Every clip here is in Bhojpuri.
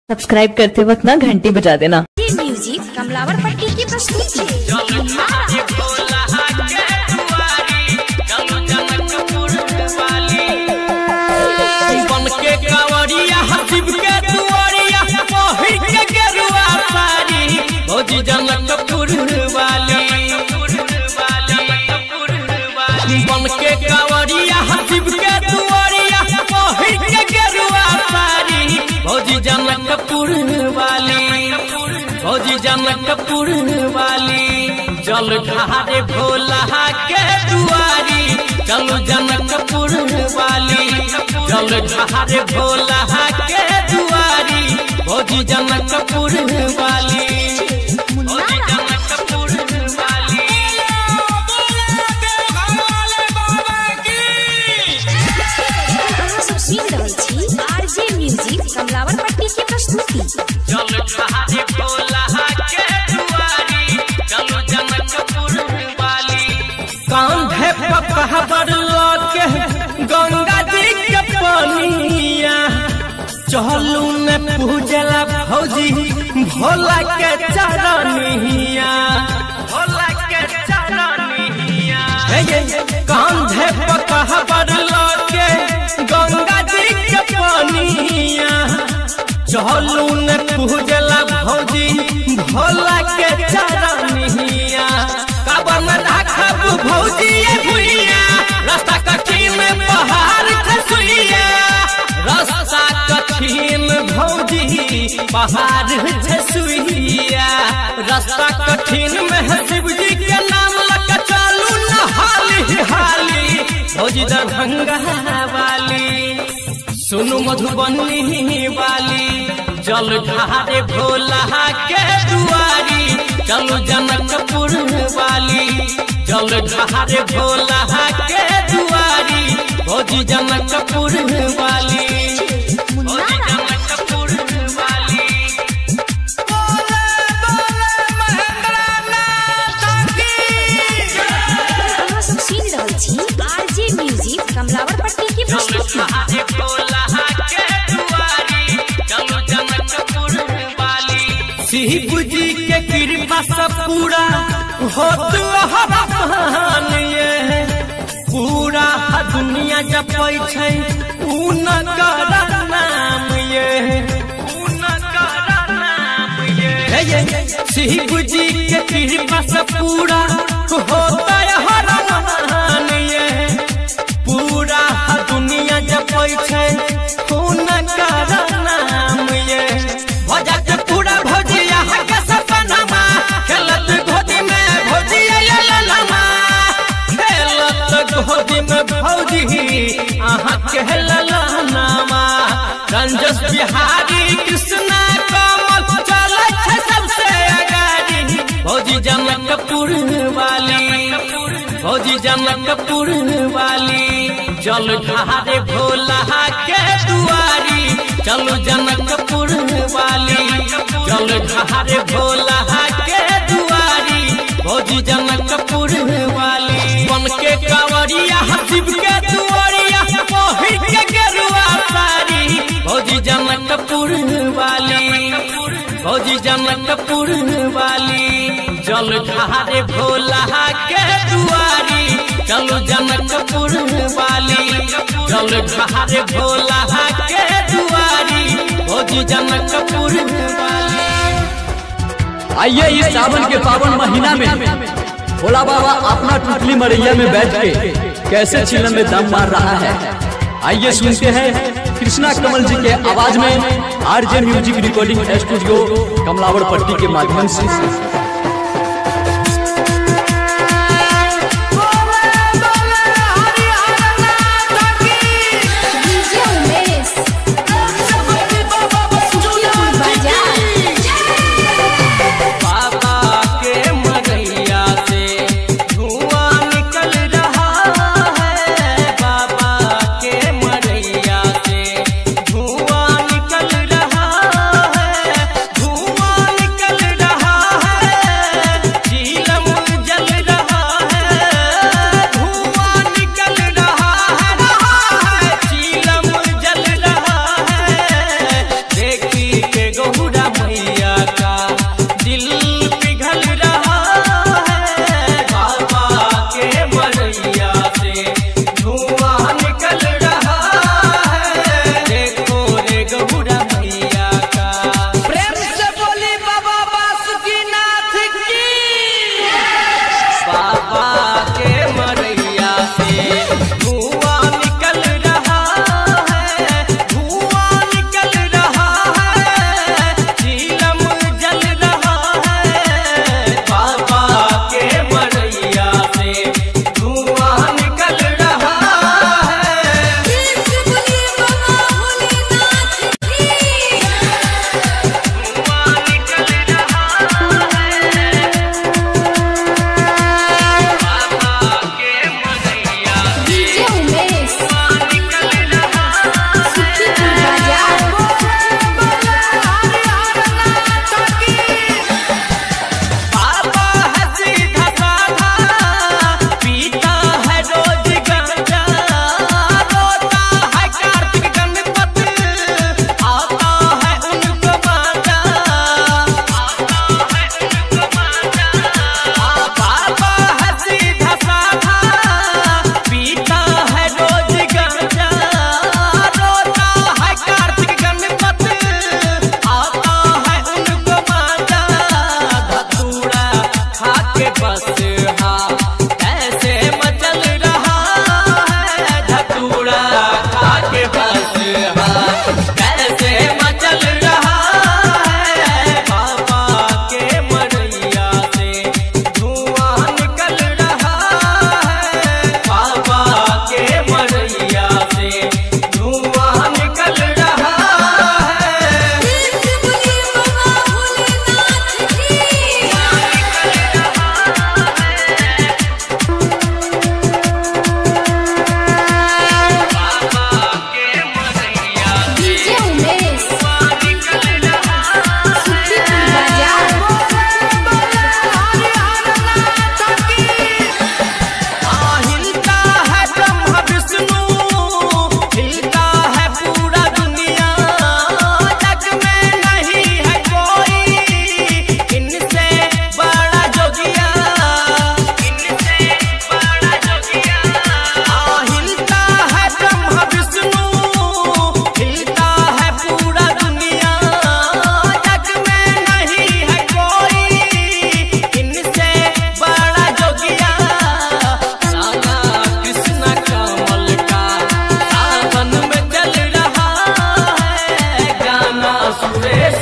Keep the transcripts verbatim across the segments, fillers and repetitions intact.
सब्सक्राइब करते वक्त ना घंटी बजा देना। म्यूजिक कमलावर पट्टी की प्रस्तुति। भौजी जनकपुर वाली बन के कांवरिया शिव के दुआरिया पहिर के गेरुआ साड़ी। भौजी जनकपुर वाली भौजी जनकपुर वाली जल ढारे भोला के दुआरी। चलो जनकपुर वाली जल ढारे भोला के दुआरी। भौजी जनकपुर वाली आरजे म्यूजिक कमलावर पट्टी की प्रस्तुति। जल ढारे भोला के दुआरी। चलो जनकपुर वाली कांधे पकड़ के गंगा जी के पानिया। चलू ने पूजला भौजी भोला के चरनिया। भोला के चरनिया कांधे पकड़ के गंगा जी के पानिया। चलू ने पूजला भौजी भोला के चरनिया। कबन राखब भौजी भुइया रास्ता कठिन पहाड़ खसुइया। रास्ता कठिन भौजी पहाड़ खसुइया। रास्ता कठिन में शिव जी के नाम लग चलू न हाली हाली। भौजी दरभंगा वाली सुनु मधुबनी वाली जल ढारे भोला के दुआरी। चलो जनकपुर वाली जल ढारे भोला के दुआरी। भौजी जनकपुर वाली भौजी जनकपुर वाली आरजे म्यूजिक कमलावर पट्टी की प्रस्तुति। शिव जी के कृपा से पूरा हो तुहरान ये। पूरा दुनिया जपै छै उनकर नाम ये। उनकर नाम ये शिव जी के कृपा से पूरा होता हरान ये। पूरा दुनिया जपै छै उनकर नाम ये। भजा के पूरा भौजिया के सपनमा खेलत गोदी में भौजी ललनमा। खेलत गोदी में भौजी अहाँ के ललनमा। रंजस बिहारी कृष्णा कमल चलै छै सबसे आगाड़ी। भौजी जनकपुर वाली भौजी जनकपुर वाली जल ढारे भोला के दुआरी। चलो जनकपुर वाली जल ढारे भोला के दुआरी। भौजी जनकपुर वाली बन के कांवरिया शिव के दुआरिया पहिर के गेरुआ साड़ी। भौजी जनकपुर वाली भौजी जनकपुर वाली जल ढारे भोला के दुआरी। चलो जनकपुर वाली जल ढारे भोला के दुआरी। भौजी जनकपुर वाली। आइए इस सावन के पावन महीना में भोला बाबा अपना टुकली मरैया में बैठ के कैसे चिलम में दम मार रहा है। आइए सुनते हैं कृष्णा कमल जी के आवाज में RJ music recording studio Kamlawar Patti के माध्यम से। धुआं निकल रहा है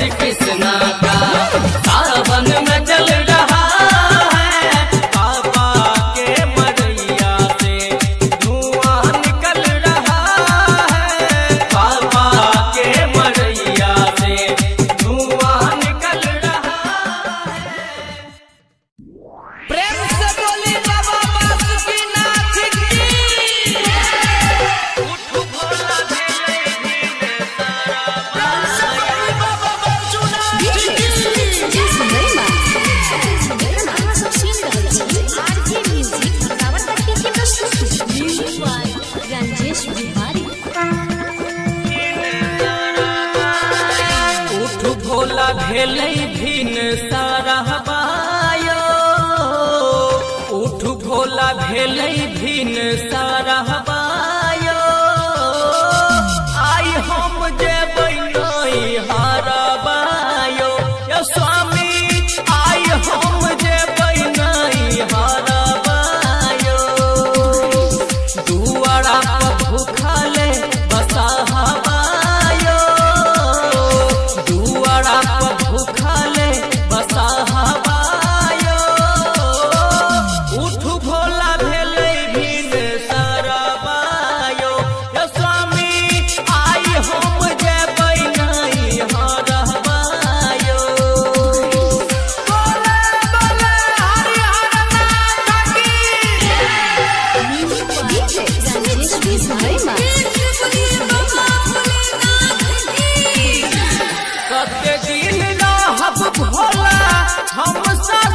श्री कृष्णा का सावन में चल रहा है, बाबा के मरैया से धुआं निकल रहा है, बाबा के मरैया से धुआं निकल रहा है। प्रेम से बोली बाबा बासुकीनाथ की। उठ भोला भेले भीले रंजेश बिहारी। उठ भोला भेले भीन सारहबायो, उठ भोला भेले भीन सारहबायो, आई हम जेबै नहीं हारबायो, यो स्वामी आई हम जेबै नहीं हारबायो, दुआरा पर भूखले बसाहबायो, दुआरा पर भूखले बसाहबायो, उठ भोला भेले भीन सारबायो, यो स्वामी आई हम जेबै नहीं हारबायो। बोले बोले हरि हर नाथ की। कते दिन रहब भोला हम सा